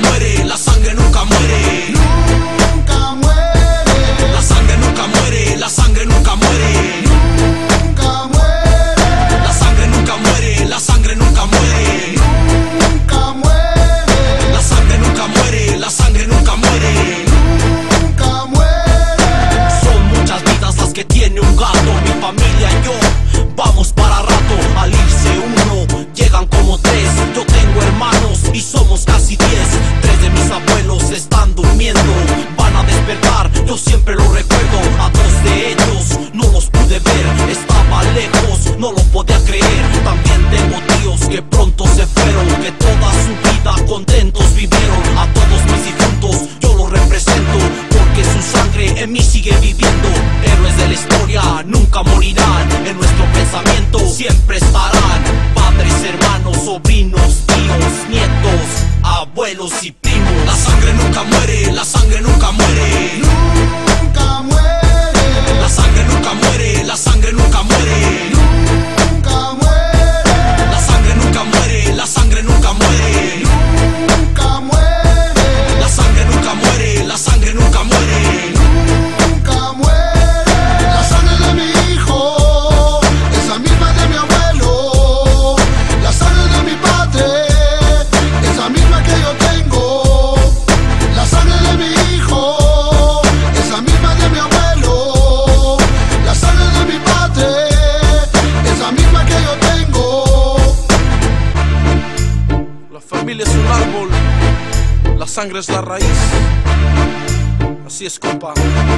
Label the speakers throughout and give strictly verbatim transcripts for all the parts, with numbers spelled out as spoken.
Speaker 1: muere, la sangre nunca muere.
Speaker 2: Nunca muere.
Speaker 1: La sangre nunca muere, la sangre nunca muere.
Speaker 2: Nunca muere.
Speaker 1: La sangre nunca muere, la sangre nunca muere.
Speaker 2: Nunca muere.
Speaker 1: La sangre nunca muere, la sangre nunca muere.
Speaker 2: Nunca muere.
Speaker 1: Son muchas vidas las que tiene un gato. Mi familia y yo vamos para rato. Al irse uno, llegan como tres. Yo tengo hermanos y somos casi diez. Tres de mis abuelos están durmiendo. Van a despertar, yo siempre lo recuerdo. A dos de ellos no los pude ver. Estaba lejos, no lo podía creer. También tengo tíos que pronto se fueron, que toda su vida contentos vivieron. A todos mis difuntos yo los represento, porque su sangre en mí sigue viviendo. Héroes de la historia nunca morirán. En nuestro pensamiento siempre estarán. Padres, hermanos, sobrinos, tíos, nietos, abuelos y primos. La sangre nunca muere, la sangre nunca muere.
Speaker 2: Nunca muere.
Speaker 1: La sangre nunca muere, la sangre nunca muere.
Speaker 2: Nunca muere.
Speaker 1: La sangre nunca muere, la sangre nunca muere.
Speaker 2: Nunca muere.
Speaker 1: La sangre nunca muere, la sangre nunca muere.
Speaker 2: Nunca muere. La sangre de mi hijo es la misma de mi abuelo. La sangre de mi padre es la misma que yo tengo. La sangre de mi hijo es la misma de mi abuelo. La sangre de mi padre es la misma que yo tengo.
Speaker 3: La familia es un árbol, la sangre es la raíz. Así es, compa.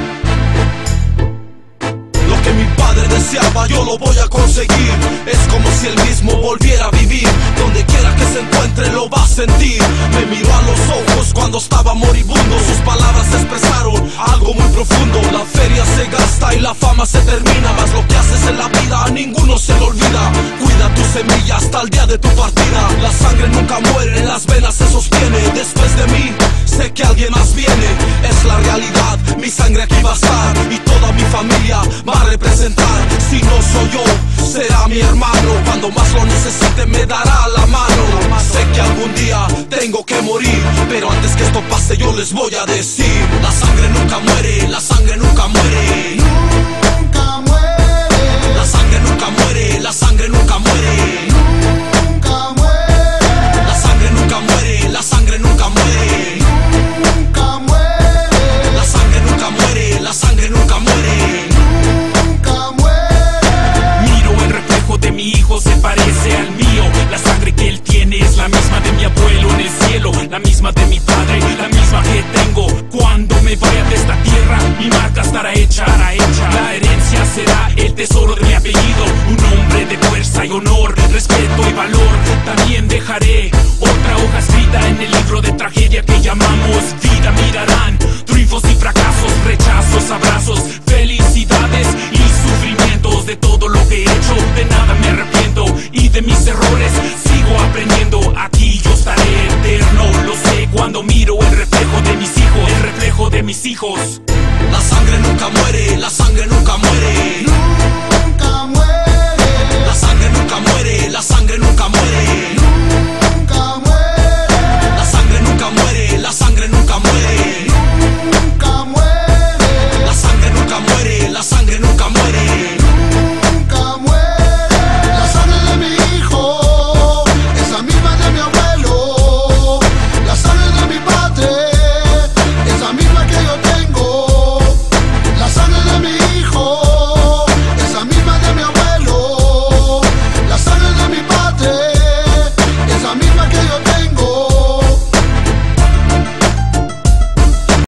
Speaker 1: Lo que mi padre deseaba yo lo voy a conseguir. Es como si él mismo volviera a vivir. Donde quiera que se encuentre lo va a sentir. Me miró a los ojos cuando estaba moribundo. Sus palabras expresaron algo muy profundo. La feria se gasta y la fama se termina, mas lo que haces en la vida a ninguno se le olvida. Cuida tu semilla hasta el día de tu partida. La sangre nunca muere, en las venas se sostiene. Después de mí sé que alguien más viene. Es la realidad, mi sangre aquí va a estar. Y toda mi familia va a representar. Si no soy yo, será mi hermano. Cuando más lo necesite me dará la mano. Sé que algún día tengo que morir, pero antes que esto pase yo les voy a decir: la sangre nunca muere, la sangre nunca muere.
Speaker 2: Nunca muere.
Speaker 1: La sangre nunca muere, la sangre nunca muere.
Speaker 2: Nunca muere.
Speaker 1: La sangre nunca muere, la sangre nunca muere.
Speaker 2: Nunca muere.
Speaker 1: La sangre nunca muere, la sangre nunca muere.
Speaker 2: Nunca muere.
Speaker 4: Miro el reflejo de mi hijo, se parece al mío. La sangre que él tiene es la misma de mi abuelo en el cielo, la misma de mi padre, la misma que tengo. Cuando me vaya de esta tierra, mi marca estará hecha. La herencia será el tesoro de mi apellido. Un hombre de fuerza y honor, respeto y valor. También dejaré otra hoja escrita en el libro de tragedia que llamé